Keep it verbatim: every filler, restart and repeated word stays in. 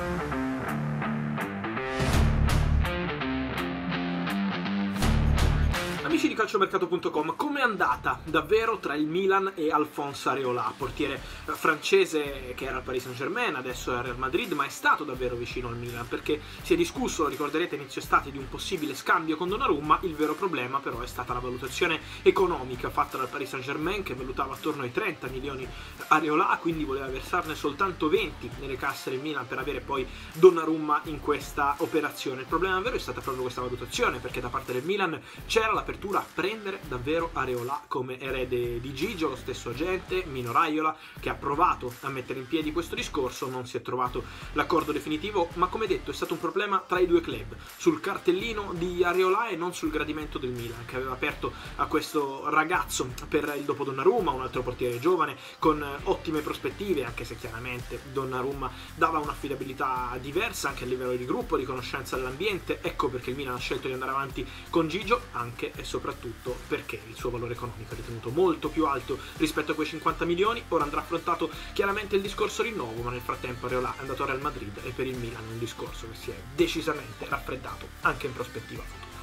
Amici di calciomercato punto com, com'è andata davvero tra il Milan e Alphonse Areola, portiere francese che era al Paris Saint-Germain, adesso è al Real Madrid, ma è stato davvero vicino al Milan, perché si è discusso, lo ricorderete, inizio estate, di un possibile scambio con Donnarumma. Il vero problema però è stata la valutazione economica fatta dal Paris Saint-Germain, che valutava attorno ai trenta milioni Areola, quindi voleva versarne soltanto venti nelle casse del Milan per avere poi Donnarumma in questa operazione. Il problema vero è stata proprio questa valutazione, perché da parte del Milan c'era l'apertura a prendere davvero Areola come erede di Gigio, lo stesso agente Mino Raiola, che ha provato a mettere in piedi questo discorso. Non si è trovato l'accordo definitivo, ma come detto è stato un problema tra i due club, sul cartellino di Areola e non sul gradimento del Milan, che aveva aperto a questo ragazzo per il dopo Donnarumma, un altro portiere giovane con ottime prospettive, anche se chiaramente Donnarumma dava un'affidabilità diversa anche a livello di gruppo, di conoscenza dell'ambiente. Ecco perché il Milan ha scelto di andare avanti con Gigio, anche e soprattutto perché il suo valore economico è ritenuto molto più alto rispetto a quei cinquanta milioni. Ora andrà affrontato chiaramente il discorso rinnovo, ma nel frattempo Areola è andato al Real Madrid e per il Milan un discorso che si è decisamente raffreddato anche in prospettiva futura.